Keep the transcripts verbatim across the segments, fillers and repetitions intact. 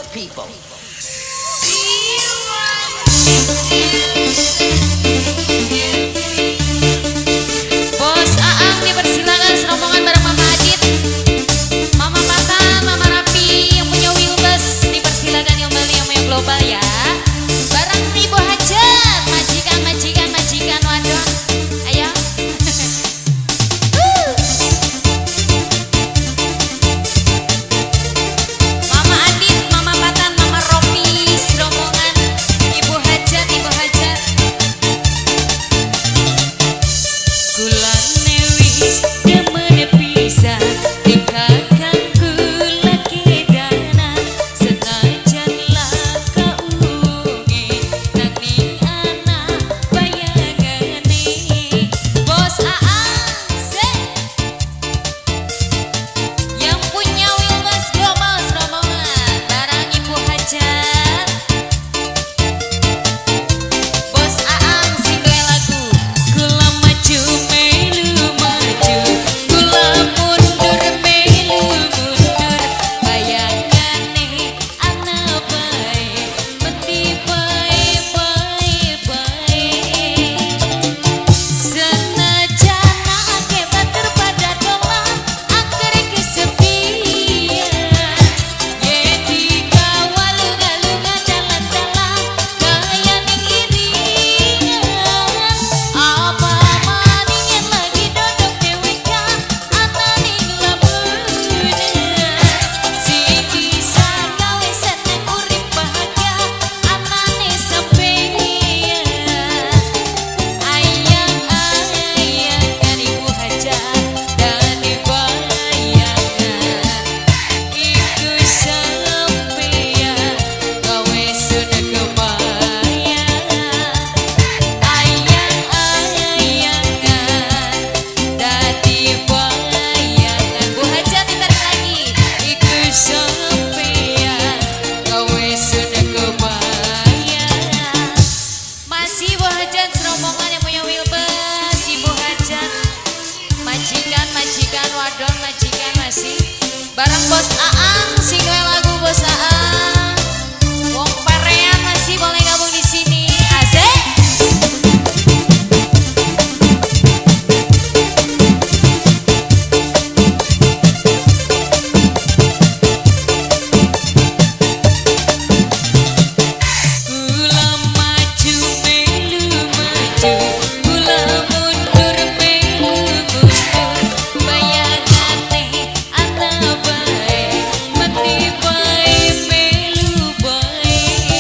people. Bos Aang dipersilakan serombongan bareng Mama Adit, Mama Patan, Mama Rapi yang punya wheelbus dipersilakan kembali yang punya global ya. Bareng Ibu Hajat, majikan, majikan, majikan wadon. Ayo. Mama Adit, Mama Patan, Mama Ropi, serombongan Ibu Hajat, Ibu Hajat. Kulane wis demene pisan dikakang kula kedana senajan lah kaungi nanging anak bayangane. Bos Aang se yang punya wheelbus global serombongan barang Ibu Hajat. Bos Aang sing duwe lagu kula maju melu maju kula mundur melu mundur bayangane ana bae mesti bae bae bae senajan ake batur pada dolan angker kesepian yen dikawal galungan dalan-dalan kaya ning iringan apa maningen lagi dodok dewekan anane ngelamunan sing bisa gawe seneng urip bahagia anane sampeyan ayang-ayangan Ibu Hajat dan bayangan iku sampeyan gawe sudah kebayang ayang-ayangan dadi bayangan. Bu Hajat ditarik lagi iku sampeyan gawe sudah kebayang. Masih Bu Hajat serombongan yang punya wheelbus Ibu Hajat, majikan majikan wadon majikan masih barang Bos Aang sing duwe lagu Bos Aang. Wong parean masih boleh gabung di sini. Asik. Kula maju melu maju kula mundur melu mundur bayangane ana bae mati bae melu bae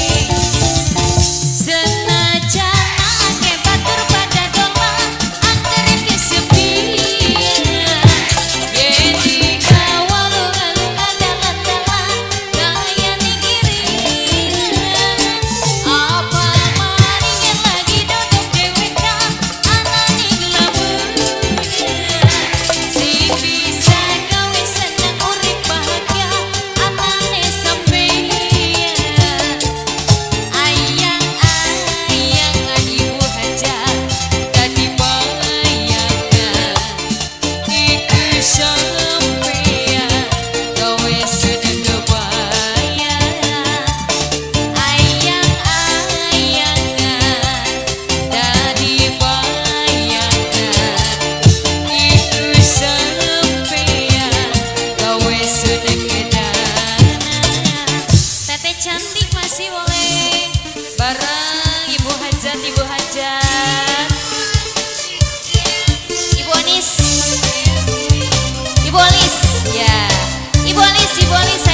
senajan ake batur pada dolan angker kesepian yen dikawal galungan dalan-dalan kaya ning iringan apa maningen lagi dodok dewekan anane ngelamunan sing bisa gawe seneng urip bahagia anane sampeyan ayang-ayangan Ibu Hajat dadi bayangan iku sampeyan gawe sudah kebayang ayang-ayangan dadi bayangan iku sampeyan gawe sudah kedanan. Tete cantik masih boleh bareng Ibu Hajat, Ibu Hajat, Ibu Anis, Ibu Anis ya, Ibu Anis, Ibu Anis